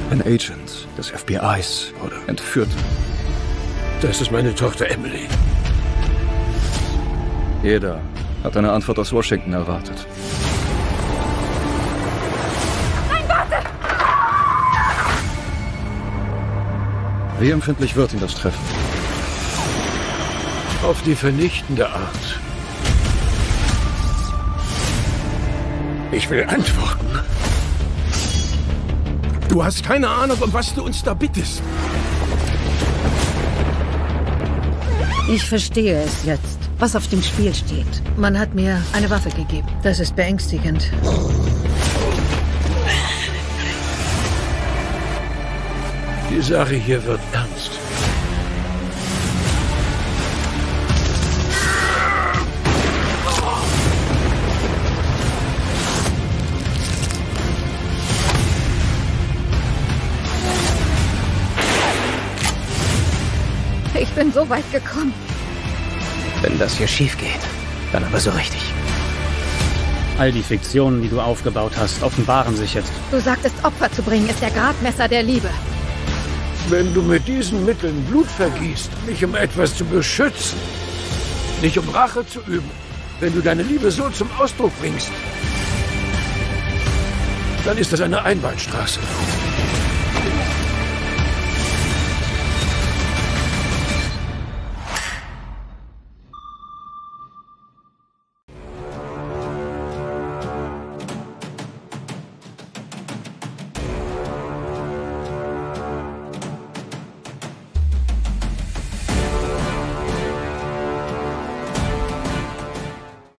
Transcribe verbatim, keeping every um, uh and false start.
Ein Agent des F B Is wurde entführt. Das ist meine Tochter Emily. Jeder hat eine Antwort aus Washington erwartet. Nein, warte! Wie empfindlich wird ihn das treffen? Auf die vernichtende Art. Ich will antworten. Du hast keine Ahnung, um was du uns da bittest. Ich verstehe es jetzt, was auf dem Spiel steht. Man hat mir eine Waffe gegeben. Das ist beängstigend. Die Sache hier wird ernst. Ich bin so weit gekommen. Wenn das hier schief geht, dann aber so richtig. All die Fiktionen, die du aufgebaut hast, offenbaren sich jetzt. Du sagtest, Opfer zu bringen ist der Gradmesser der Liebe. Wenn du mit diesen Mitteln Blut vergießt, nicht um etwas zu beschützen, nicht um Rache zu üben, wenn du deine Liebe so zum Ausdruck bringst, dann ist das eine Einbahnstraße.